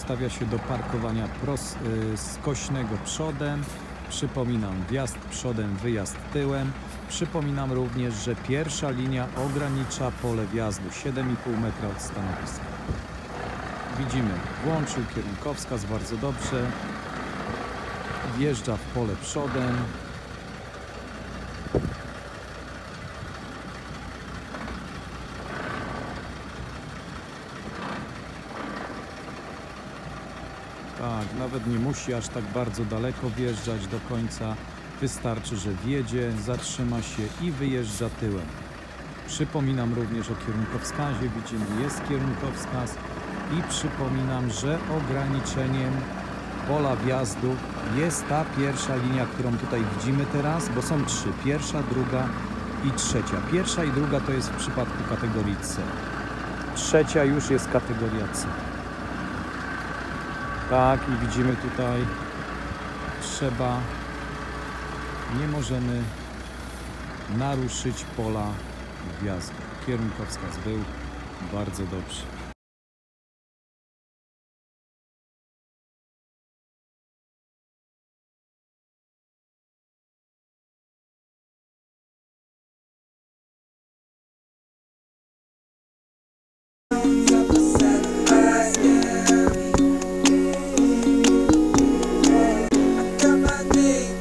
ustawia się do parkowania skośnego przodem. Przypominam, wjazd przodem, wyjazd tyłem. Przypominam również, że pierwsza linia ogranicza pole wjazdu 7,5 metra od stanowiska. Widzimy, włączył kierunkowskaz bardzo dobrze. Wjeżdża w pole przodem. Tak, nawet nie musi aż tak bardzo daleko wjeżdżać do końca. Wystarczy, że wjedzie, zatrzyma się i wyjeżdża tyłem. Przypominam również o kierunkowskazie. Widzimy, jest kierunkowskaz. I przypominam, że ograniczeniem pola wjazdu jest ta pierwsza linia, którą tutaj widzimy teraz, bo są trzy. Pierwsza, druga i trzecia. Pierwsza i druga to jest w przypadku kategorii C. Trzecia już jest kategoria C. Tak, i widzimy tutaj, nie możemy naruszyć pola wjazdu. Kierunkowskaz był bardzo dobrze. I got my name